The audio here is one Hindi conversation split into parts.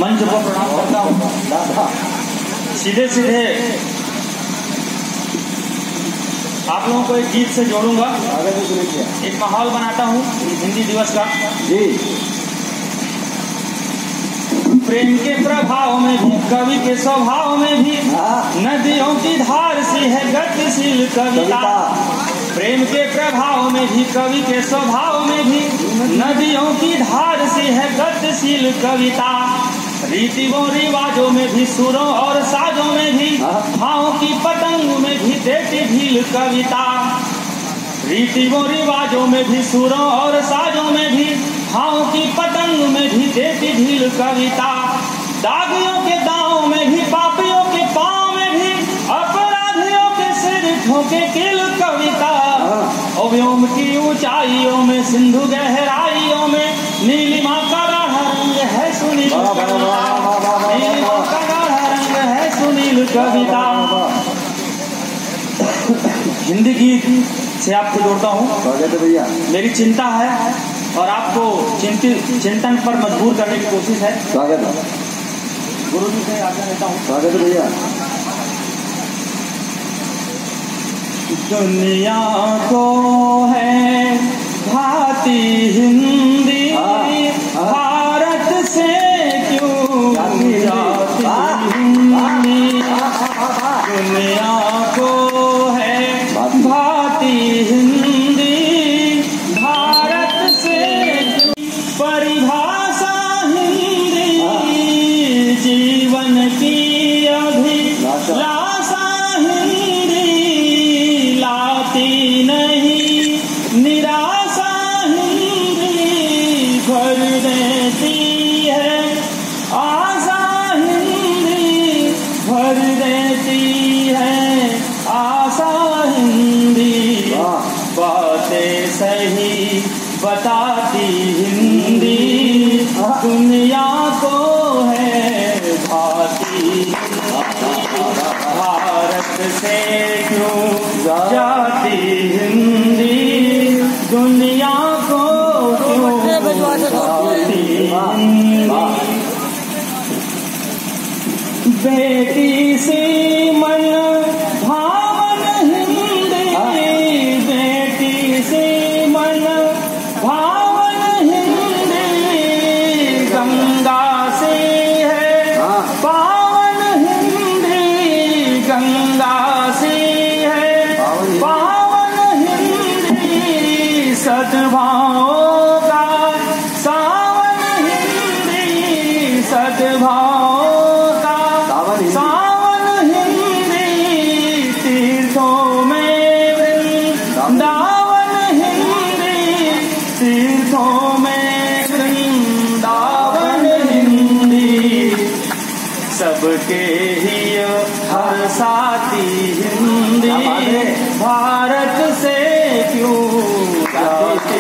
मंच को प्रणाम करता हूँ। सीधे सीधे आप लोगों को एक गीत से जोड़ूंगा, एक माहौल बनाता हूँ हिंदी दिवस का। जी। प्रेम के प्रभाव में भी, कवि के स्वभाव में भी, नदियों की धार सी है गतिशील कविता। प्रेम के प्रभाव में भी, कवि के स्वभाव में भी, नदियों की धार सी है गतिशील कविता। रीति व रिवाजों में भी, सुरों और साजों में भी, भावों की पतंग में भी देती ढील कविता। रीति व रिवाजों में भी, सुरों और साजों में भी, भावों की पतंग में भी देती ढील कविता। दागियों के दांव में भी, पापियों के पांव में भी, अपराधियों के सिर ठोके किल कविता। व्योम की ऊंचाइयों में, सिंधु गहराइयों में, नीलिमा का गाढ़ा रंग है सुनील कविता। नीलिमा का गाढ़ा रंग है सुनील कविता। हिंदी गीत से आपको जोड़ता हूँ। भैया मेरी चिंता है और आपको चिंतन पर मजबूर करने की कोशिश है। स्वागत है गुरु जी से आज्ञा लेता हूँ। स्वागत है भैया। दुनिया को है भाती हिंदी, भारत से क्यों जाती हिंदी। दुनिया को है भाती हिंदी, भारत से क्यों परिभाषा हिंदी। जीवन की अभिलाषा हिंदी, लाती नहीं निराशा हिंदी। भर देती है आशा हिंदी, भर देती है आशा हिंदी। बातें सही बताती हिंदी, दुनिया को है भाती। भारत से क्यों जाती हिंदी, दुनिया को क्यों जाती हिंदी। बेटी से मन भावन हिंदी, बेटी से मन भावन हिंदी। गंगा से है पावन हिंदी, गंगा से है पावन हिंदी। सद्भावों का सावन हिंदी, सद्भावों का सावन हिंदी। तीर्थों में वृंदावन हिंदी, तीर्थों में वृंदावन हिंदी। सबके ही हर साथी हिंदी, भारत से क्यों जाती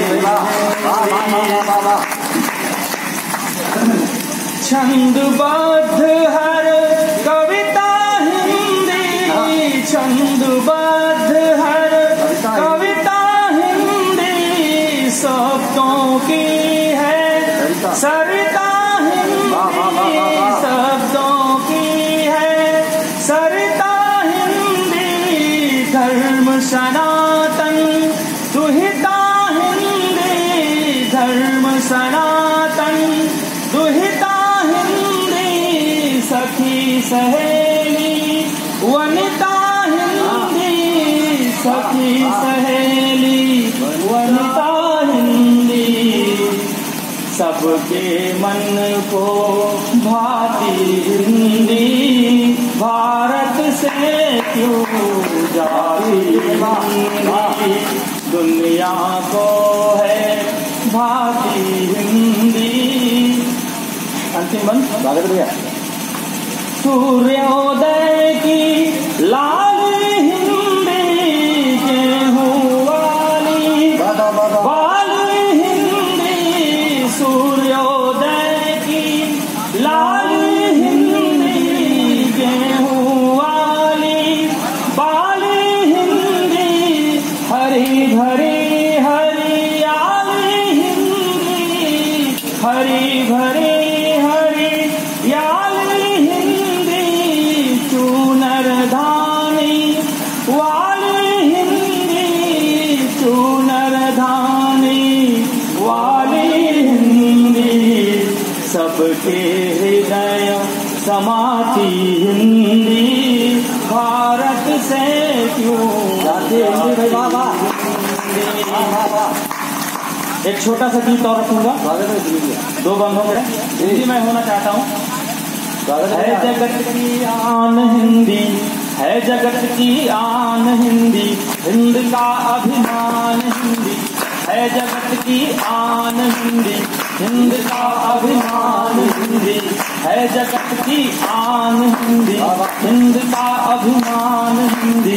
छंदबद्ध हर कविता हिंदी, छंदबद्ध हर कविता हिंदी। शब्दों की है सरिता हिंदी, शब्दों की है सरिता हिंदी। धर्म सनातन दुहिता हिंदी, धर्म सनातन दुहिता हिंदी। सखी सहेली वनिता हिंदी, सखी सहेली वनिता हिंदी। सबके मन को भाती हिंदी, भारत से क्यों जाती हिंदी। दुनिया को है भाती हिंदी। अंतिम बंद स्वागत भैया। सूर्योदय की लाली हिंदी, गेहूं वाली वाली हिंदी। सूर्योदय की लाली हिंदी, गेहूं वाली बाली हिंदी। हरी भरी हरियाली हिंदी, हरी भरी हरियाली सबके हृदय समाती हिंदी, भारत से क्यों जाते हिंदी। बाबा एक छोटा सा गीत और रखूंगा, 2 बंदों में हिंदी में होना चाहता हूँ। है जगत की आन हिंदी, है जगत की आन हिंदी, हिंद का अभिमान हिंदी, है जगत की आन हिंदी, हिंद का अभिमान हिंदी, है जगत की आन हिंदी, हिंद का अभिमान हिंदी।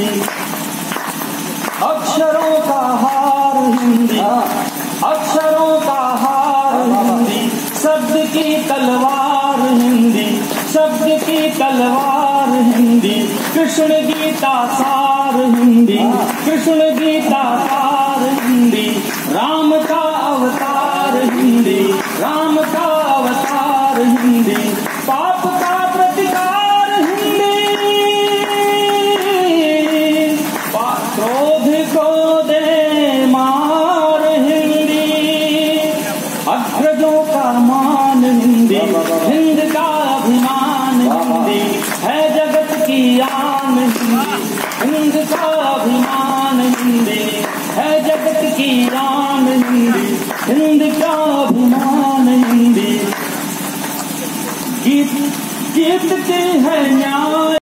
अक्षरों का हार हिंदी, अक्षरों का हार हिंदी, शब्द की तलवार हिंदी, शब्द की तलवार हिंदी, कृष्ण गीता सार हिंदी, कृष्ण गीता सार हिंदी, राम का अवतार हिंदी, राम का अवतार हिंदी, पाप का प्रतिकार हिंदी, क्रोध को दे मार हिंदी, अग्रजों का मान हिंदी, हिंद का अभिमान हिंदी, है जगत की आन हिंदी, हिंद का अभिमान हिंदी, है जगत की आन हिंदी, हिंद का अभिमान हिंदी। गीत गीत की है न्याय